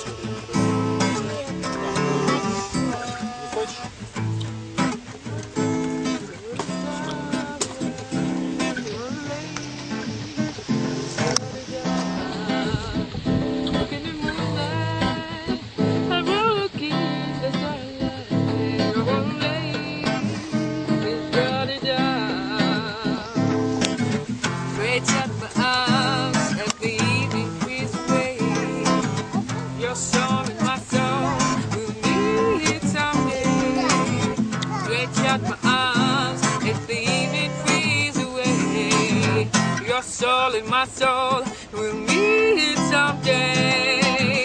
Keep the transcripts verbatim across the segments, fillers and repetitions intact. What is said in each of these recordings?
Your soul in my soul, we'll meet someday.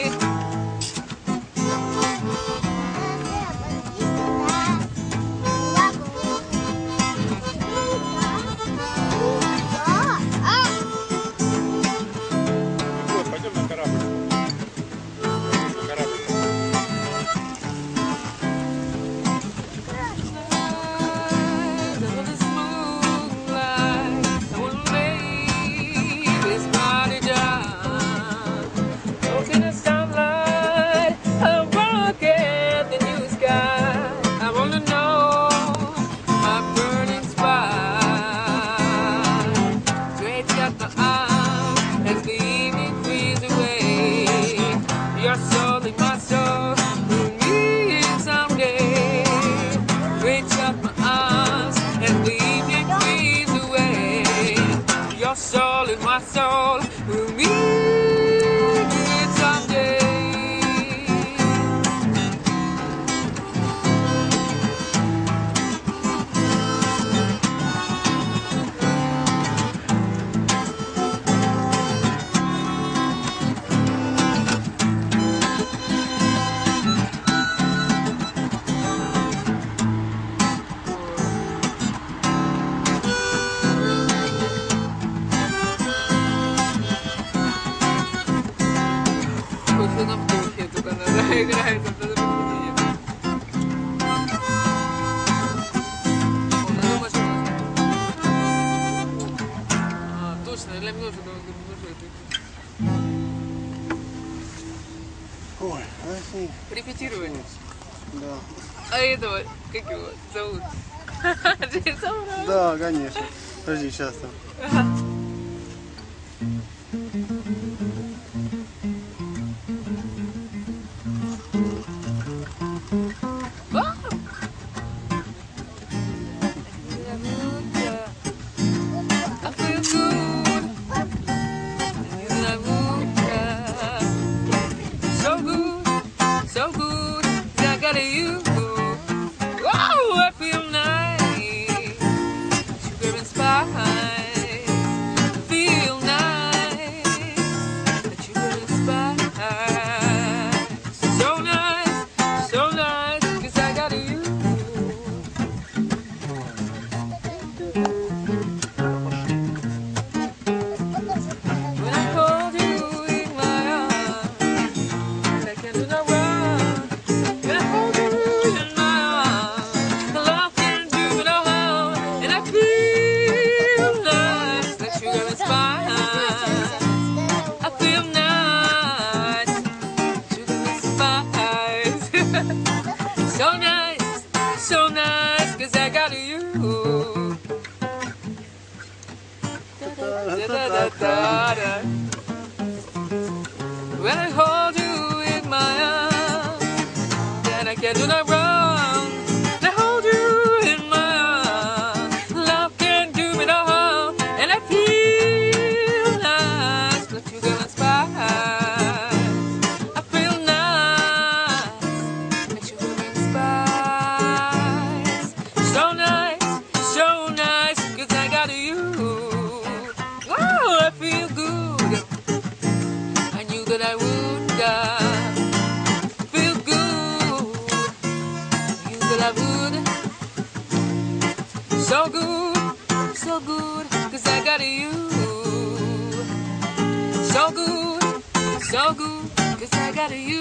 Пойдем на корабль. На корабль. Your soul in my soul, we'll meet someday. Reach out my arms and leave your dreams away. Your soul in my soul, we'll meet someday. На вдохе только надо играть, а потом сидит. Он на машину. А, точно, для меня уже Ой, а репетировали. да. А этого, как его зовут? Джейсон? Да, конечно. Подожди, сейчас там. So good, I got you. Wow, I feel nice. Sugar and spice. Feel nice. Sugar and spice. So nice, so nice, 'cause I got you. When I hold you in my arms, I can't do no wrong. So nice, so nice, 'cause I got you. Da, da, da, da, da. When I hold you in my arms, then I can't do no wrong. I hold you in my arms, love can't do me no harm, and I feel nice, but you got spice. I feel nice. So nice, so nice, 'cause I got you. Wow, I feel good. I knew that I would uh, feel good. I knew that I would. So good, so good, 'cause I got you. So good, so good, 'cause I got you.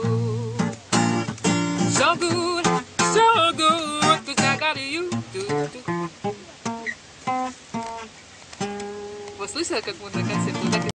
So good, so good, 'cause I got you. Вы слышали, как мы на концерте?